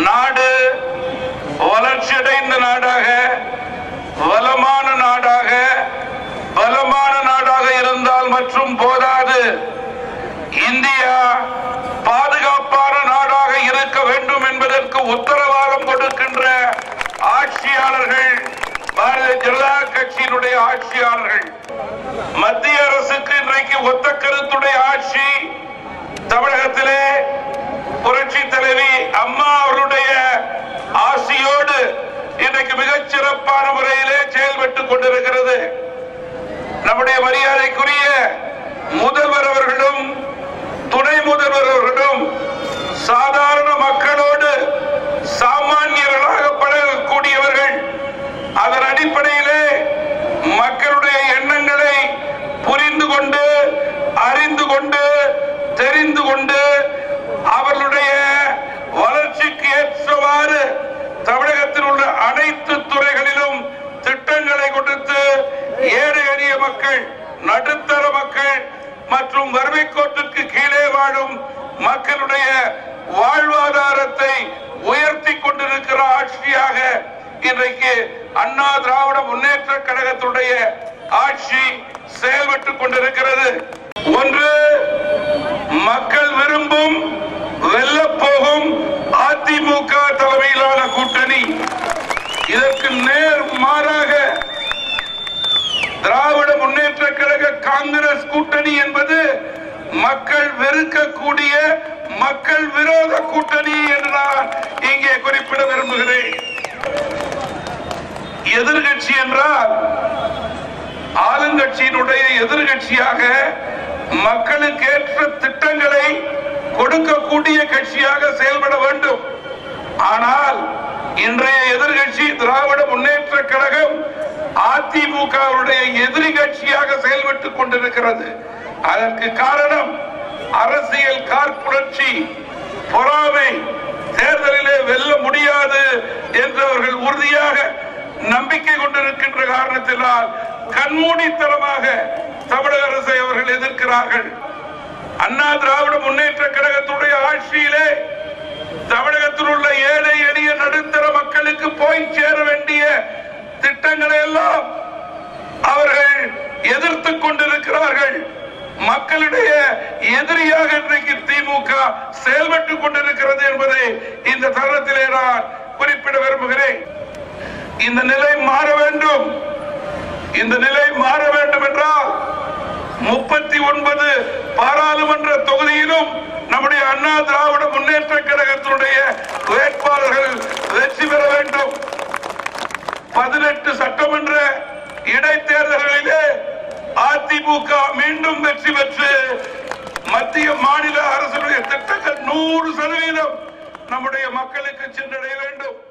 நாடு வளர்ச்சியடைந்த நாடாக, வளமான நாடாக, பலமான நாடாக இருந்தால் மற்றும் போதாது, இந்தியா பாதுகாப்பான நாடாக இருக்க வேண்டும் என்பதற்கு உத்தரவாதம் கொடுக்கின்ற ஆட்சியாளர்கள் பாரதிய ஜனதா கட்சியினுடைய ஆட்சியாளர்கள். மத்திய அரசுக்கு இன்றைக்கு ஒத்த கருத்துடைய ஆட்சி தமிழகத்திலே புரட்சி தலைவி அம்மா அவருடைய ஆசியோடு இன்றைக்கு மிகச் சிறப்பான முறையிலே செயல்பட்டுக் கொண்டிருக்கிறது. நம்முடைய மரியாதைக்குரிய முதல்வர் அவர்களும் துணை முதல்வர் அவர்களும் சாதாரண மக்களோடு சாமானியர்களாக பழகக்கூடியவர்கள். அதன் அடிப்படையிலே மக்களுடைய எண்ணங்களை புரிந்து கொண்டு, அறிந்து கொண்டு, தெரிந்து கொண்டு, அவர்களுடைய வளர்ச்சிக்கு ஏற்றவாறு தமிழகத்தில் உள்ள அனைத்து துறைகளிலும் திட்டங்களை கொடுத்து ஏழை எளிய மக்கள், நடுத்தர மக்கள் மற்றும் வறுமை கோட்டுக்கு கீழே வாழும் மக்களுடைய வாழ்வாதாரத்தை உயர்த்தி கொண்டிருக்கிற ஆட்சியாக இன்றைக்கு அண்ணா திராவிட முன்னேற்ற கழகத்துடைய ஆட்சி செயல்பட்டுக் கொண்டிருக்கிறது. ஒன்று, மக்கள் விரும்பும் வெல்லப்போகும் அதிமுக தலைமையிலான கூட்டணி. இதற்கு நேர் மாறாக திராவிட முன்னேற்ற கழக காங்கிரஸ் கூட்டணி என்பது மக்கள் வெறுக்கக்கூடிய மக்கள் விரோத கூட்டணி என்று நான் இங்கே குறிப்பிட விரும்புகிறேன். எதிர்கட்சி என்றால் ஆளுங்கட்சியினுடைய எதிர்கட்சியாக மக்களுக்கு ஏற்ற திட்டங்களை கொடுக்கக்கூடிய கட்சியாக செயல்பட வேண்டும். ஆனால் இன்றைய எதிர்கட்சி திராவிட முன்னேற்ற கழகம் அதிமுகவுடைய எதிரி கட்சியாக செயல்பட்டுக் கொண்டிருக்கிறது. அதற்கு காரணம் அரசியல் காழ்ப்புணர்ச்சி, பொறாமை. தேர்தலிலே வெல்ல முடியாது என்று அவர்கள் உறுதியாக நம்பிக்கை கொண்டிருக்கின்ற காரணத்தினால் கண்மூடித்தனமாக தமிழக அரசை அவர்கள் எதிர்க்கிறார்கள். அண்ணா திராவிட முன்னேற்ற கழகத்துடைய ஆட்சியிலே தமிழகத்தில் உள்ள ஏழை எளிய நடுத்தர மக்களுக்கு போய் சேர வேண்டிய திட்டங்களை எல்லாம் அவர்கள் எதிர்த்துக் கொண்டிருக்கிறார்கள். மக்களுடைய எதிரியாக இன்றைக்கு திமுக செயல்பட்டுக் கொண்டிருக்கிறது என்பதை இந்த தருணத்திலே நான் குறிப்பிட விரும்புகிறேன். இந்த நிலை மாற வேண்டும். இந்த நிலை மாற வேண்டும் என்றால் 39 பாராளுமன்ற தொகுதியிலும் நம்முடைய அண்ணா திராவிட முன்னேற்ற கழகத்தினுடைய வேட்பாளர்கள் வெற்றி பெற வேண்டும். 18 சட்டமன்ற இடைத்தேர்தல்களிலே அதிமுக மீண்டும் வெற்றி பெற்று மத்திய மாநில அரசுடைய திட்டங்கள் 100% நம்முடைய மக்களுக்கு சென்றடைய வேண்டும்.